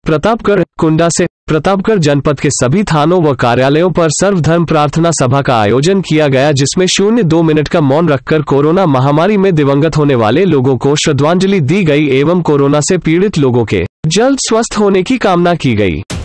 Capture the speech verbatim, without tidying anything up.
प्रतापगढ़ कुंडा से प्रतापगढ़ जनपद के सभी थानों व कार्यालयों पर सर्वधर्म प्रार्थना सभा का आयोजन किया गया, जिसमें शून्य दो मिनट का मौन रखकर कोरोना महामारी में दिवंगत होने वाले लोगों को श्रद्धांजलि दी गई एवं कोरोना से पीड़ित लोगों के जल्द स्वस्थ होने की कामना की गई।